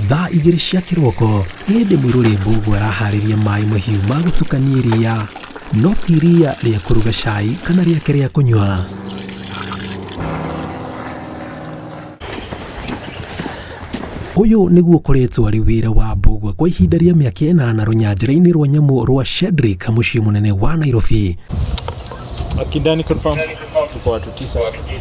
Thaa igĩrĩ cia kĩroko, hĩndĩ mũirũrĩ mbũgũ arahariria maĩ mahiũ ma gũtukania iria, no ti iria rĩa kũruga cai kana rĩake rĩa kũnyua. Ũyũ nĩguo ũkoretwo arĩ wĩra wa mbũgũ kwa ihinda rĩa mĩaka 8 rũnyanjĩra-inĩ rwa nyamũ rwa Shedrick, mũciĩ mũnene wa Nairobi. Akidani confirm tuko watu 9.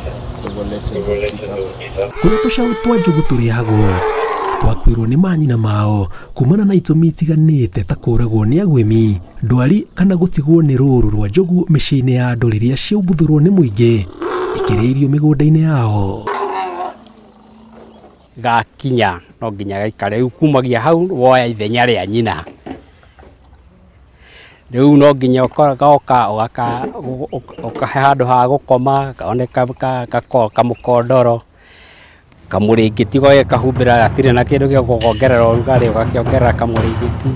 Kũrĩa tũcaũ twa njogu tũrĩagwo, twakuirwo nĩ manyina mao kumana na itũmi itiganĩte ta kũragwo nĩ agwĩmi, ndwari kana gũtigwo nĩ rũũru rwa njogu mĩciĩ-inĩ ya andũ rĩrĩa ciaumbuthũrwo nĩ mũingĩ ikĩrĩithio mĩgũnda-inĩ yao. Gakinya no nginya gaikare rĩu kumagia hau woya ithenya rĩa nyina. Rĩu no nginya ũgoka ũkahe handũ ha gũkoma, kaoneka kamũkondoro, kamũrĩngĩti ũgakahumbĩra gatirĩ na kĩndũ gĩa kuongerera ũrugarĩ, ũgakĩongerera kamũrĩngĩti.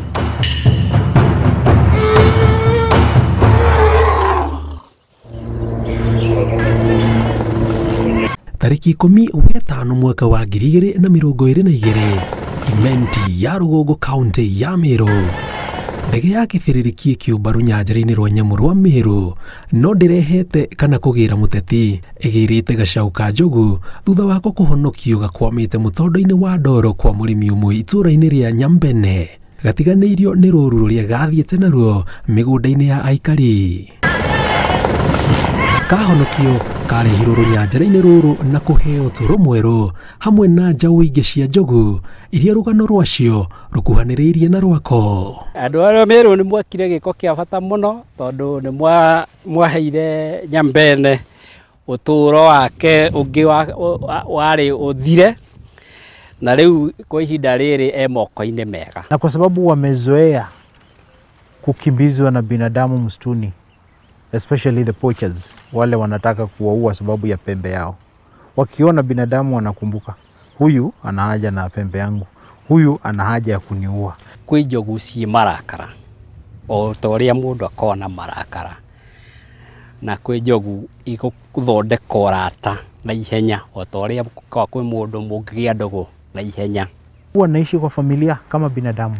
Tarĩki 15 mwaka wa 2022, Imenti ya Rũgongo kaunti ya Meru. Ndege ya kĩbĩrĩrĩki ĩkiumba rũnyanjĩra-inĩ rwa nyamũ rwa Meru, no ndĩrehete kana kũgĩra mũteti ĩgĩrĩte gacaũ ka njogu thutha wako kũhonokio gakwamĩte mũtondo-inĩ wa ndoro kwa mũrĩmi ũmwe itũũra-inĩ rĩa Nyambene, gatiganĩirio nĩ rũũru rũrĩa gathiĩte naruo mĩgũnda-inĩ ya aikari. Kahonokio karehirwo rũnyanjĩra-inĩ rũrũ na kũheo ũtũũro mwerũ hamwe na njaũ ingĩ cia njogu iria rũgano rwacio rũkuhanĩrĩirie na rwako. Andũ arĩa Meru nĩ mwekire gĩko kĩa bata mũno tondũ nĩ mwaheire Nyambene ũtũũro wake ũngĩ warĩ ũthire, na rĩu kwa ihinda rĩrĩ moko-inĩ mega. Na kwa sababu wamezoea kukimbizwa na binadamu msituni, especially the poachers, wale wanataka kuwaua sababu ya pembe yao. Wakiona binadamu wanakumbuka, huyu ana haja na pembe yangu, huyu ana haja ya kuniua. Kwĩ njogu ciĩ marakara, o ta ũrĩa mũndũ akona marakara, na kwĩ njogu igũthondeka ũrata na ihenya, o ta ũrĩa kwĩ mũndũ mũngĩgĩa ndogo na ihenya. Wanaishi kwa familia kama binadamu,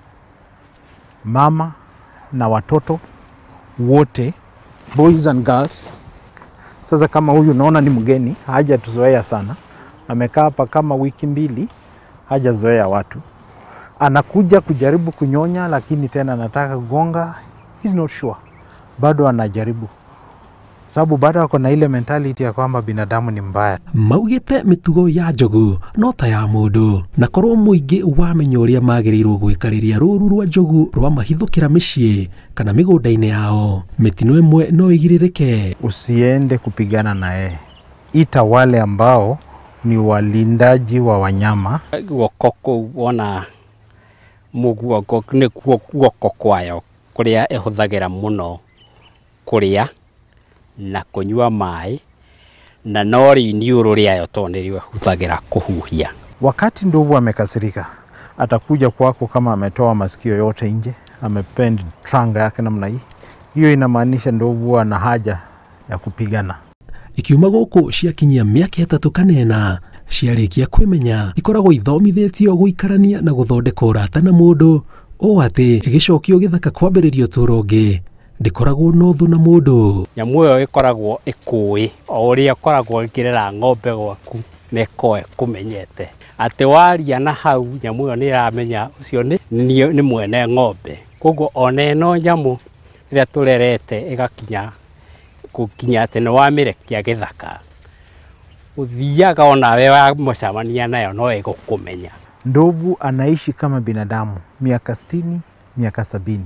mama na watoto wote, boys and girls. Sasa kama huyu naona ni mgeni, hajatuzoea sana, amekaa hapa kama wiki 2, hajazoea watu. Anakuja kujaribu kunyonya, lakini tena anataka kugonga. He's not sure, bado anajaribu, sababu bado ako na ile mentality ya kwamba binadamu ni mbaya. Maugĩte mĩtugo ya njogu no ta ya mũndũ, na korwo mũingĩ wamenya ũrĩa magĩrĩirwo gwĩka rĩrĩa rũũru rwa njogu rwa mahithũkĩra mĩciĩ kana mĩgũnda-inĩ yao, mĩtino ĩmwe no ĩgirĩrĩke. Usiende kupigana naye, ita wale ambao ni walindaji wa wanyama. Guoko kũu wona mũguongo nĩkuo guoko kwayo kũrĩa ĩhũthagĩra mũno kũrĩa na kunyua maĩ, na nori iniũrũ rĩayo to nĩrĩo ĩhũthagĩra kũhuhia. Wakati ndovu amekasirika, atakuja kwako kama ametoa masikio yote nje, amepend tranga yake namna hii. Hiyo inamaanisha ndovu ana haja ya kupigana. Ikiuma gũkũ ciakinyia mĩaka 3 kana 4, ciarĩkia kwĩmenya ikoragwo ithomithĩtio gũikarania na gũthondeka ũrata na mũndũ, o atĩ ĩgĩcokio gĩthaka kwambĩrĩria ũtũũro ũngĩ ndĩkoragwo na ũthũ na mũndũ. Nyamũ ĩyo ĩkoragwo ĩkũĩ o ũrĩa ĩkoragwo ĩkĩrera ng'ombe gwaku, na ĩkoe kũmenyete atĩ waria na hau nyamũ ĩyo nĩ ĩramenya ũcio nĩ mwene ng'ombe. Koguo ona ĩno nyamũ rĩrĩa tũrerete ĩgakinya gũkinya atĩ nĩ wamĩrekia gĩthaka, ũthiaga onawe wamũcemania nayo no ĩgũkũmenya. Ndovu anaishi kama binadamu miaka 60, miaka 70.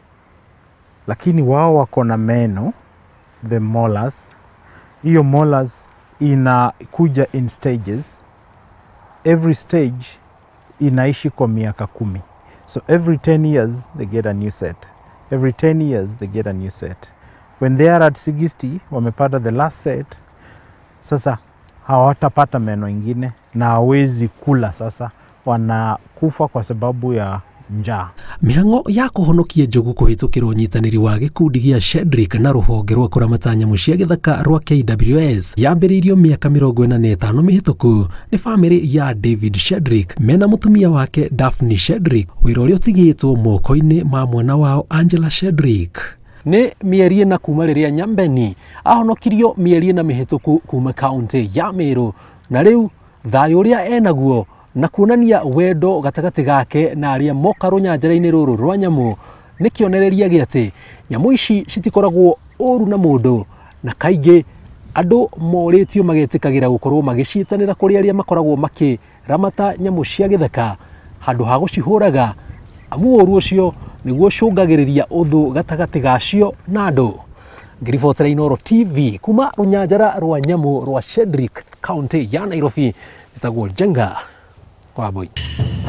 Lakini wao wako na meno, the molars. Hiyo molars inakuja in stages. Every stage inaishi kwa miaka 10. So every 10 years they get a new set. Every 10 years they get a new set. When they are at 60, wamepata the last set, sasa hawatapata meno ingine na hawezi kula. Sasa wanakufa kwa sababu ya njaa. Mĩhang'o ya kũhonokia njogu kũhĩtũkĩra ũnyitanĩri wa gĩkundi gĩa Shedrick na rũhonge rwa kũramata nyamũ cia gĩthaka rwa KWS yambĩrĩirio mĩaka 45 mĩhĩtũku nĩ bamĩrĩ ya David Shedrick mena mũtumia wake Daphne Shedrick, wĩra ũrĩa ũtigĩtwo moko-inĩ ma mwana wao Angela Shedrick. Nĩ mĩeri ĩna kuma rĩrĩa Nyambeni ahonokirio mĩeri ĩna mĩhĩtũku kuma kaũntĩ ya Meru, na rĩu thayũ ũrĩa enaguo na kuonania wendo gatagatĩ gake na arĩa moka rũnyanjara-inĩ rũrũ rwa nyamũ nĩ kĩonereria gĩ atĩ nyamũ ici citikoragwo ũru na mũndũ, na kaingĩ andũ morĩtio magetĩkagĩra gũkorwo magĩciĩtanĩra kũrĩ arĩa makoragwo makĩramata nyamũ cia gĩthaka handũ ha gũcihũraga, amu ũru ũcio nĩguo ũcũngagĩrĩria ũthũ gatagatĩ gacio na andũ. Ngĩribotera Inooro TV kuma rũnyanjara rwa nyamũ rwa Shedrick, kaũntĩ ya Nairobi, njĩtagwo Njenga Wambui.